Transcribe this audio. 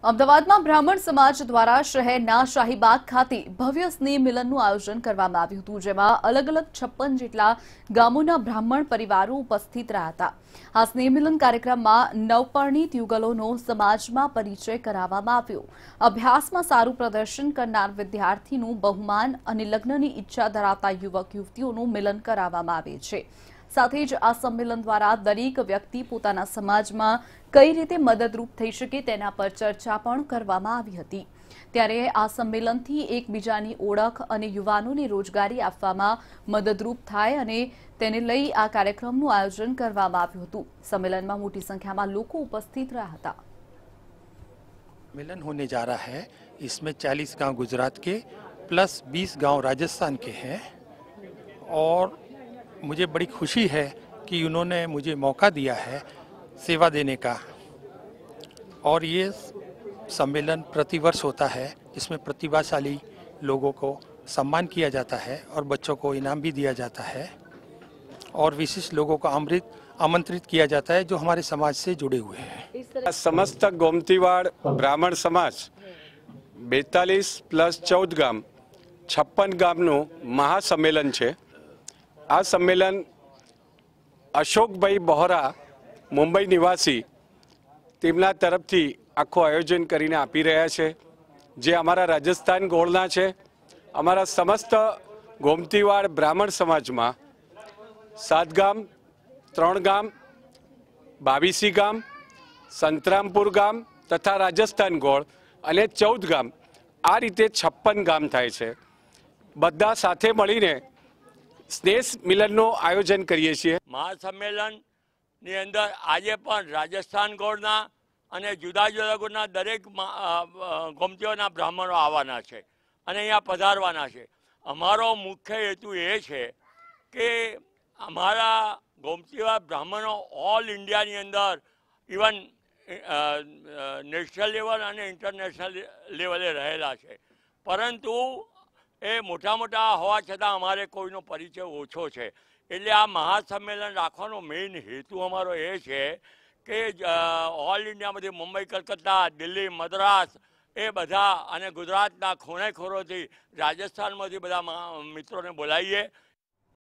અમદાવાદમાં બ્રાહ્મણ સમાજ દ્વારા શહેરના શાહીબાગ ખાતે ભવ્ય સ્નેહ મિલનનું આયોજન કરવામાં આવ્યું હતું, જેમાં અલગ અલગ 56 જેટલા ગામોના બ્રાહ્મણ પરિવારો ઉપસ્થિત રહ્યા હતા। આ સ્નેહ મિલન કાર્યક્રમમાં નવપરણિત યુગલોનો સમાજમાં પરિચય કરાવવામાં આવ્યો। અભ્યાસમાં સારું પ્રદર્શન કરનાર વિદ્યાર્થીનું બહુમાન અને લગ્નની ઈચ્છા ધરાવતા યુવક યુવતીઓનું મિલન કરાવવામાં આવે છે। સાથે જ આ સંમેલન દ્વારા દરેક વ્યક્તિ પોતાના સમાજમાં કઈ રીતે મદદરૂપ થઈ શકે તેના પર ચર્ચા પણ કરવામાં આવી હતી। ત્યારે આ સંમેલનથી એકબીજાની ઓળખ અને યુવાનોને રોજગારી આપવામાં મદદરૂપ થાય અને તેને લઈ આ કાર્યક્રમનું આયોજન કરવામાં આવ્યું હતું। સંમેલનમાં મોટી સંખ્યામાં લોકો ઉપસ્થિત રહ્યા હતા। मिलन होने जा रहा है। इसमें 40 गांव गुजरात के प्लस 20 गांव राजस्थान के हैं और मुझे बड़ी खुशी है कि उन्होंने मुझे मौका दिया है सेवा देने का। और ये सम्मेलन प्रतिवर्ष होता है, जिसमें प्रतिभाशाली लोगों को सम्मान किया जाता है और बच्चों को इनाम भी दिया जाता है और विशिष्ट लोगों को आमंत्रित किया जाता है जो हमारे समाज से जुड़े हुए हैं। समस्त गोमतीवाड़ ब्राह्मण समाज 42 प्लस 14 गाम 56 गामनु महासम्मेलन है। आ सम्मेलन अशोक भाई बोहरा मुंबई निवासी तेमना तरफथी आखो आयोजन करीने आपी रह्या छे, जे अमारा राजस्थान गोळना छे। अमारा समस्त गोमतीवाड़ ब्राह्मण समाज में 7 गाम 3 गाम 22 गाम संतरामपुर गाम तथा राजस्थान गोळ अने 14 गाम आ रीते 56 गाम थाय छे। बधा साथे मळीने स्नेह मिलनનું આયોજન કરીએ છીએ। મહાસંમેલનની અંદર આજે પણ રાજસ્થાન ગોળના અને જુદા જુદા ગોળના દરેક ગોમતીઓના બ્રાહ્મણો આવવાના છે અને અહીંયા પધારવાના છે। અમારો મુખ્ય હેતુ એ છે કે અમારા ગોમતીવા બ્રાહ્મણો ઓલ ઇન્ડિયાની અંદર ઇવન નેશનલ લેવલ અને ઇન્ટરનેશનલ લેવલે રહેલા છે, પરંતુ એ મોટા મોટા હોવા છતાં અમારે કોઈનો પરિચય ઓછો છે। એટલે આ મહાસંમેલન રાખવાનો મેઇન હેતુ અમારો એ છે કે ઓલ ઇન્ડિયામાંથી મુંબઈ, કલકત્તા, દિલ્હી, મદ્રાસ એ બધા અને ગુજરાતના ખૂણે ખૂણેથી રાજસ્થાનમાંથી બધા મિત્રોને બોલાવીએ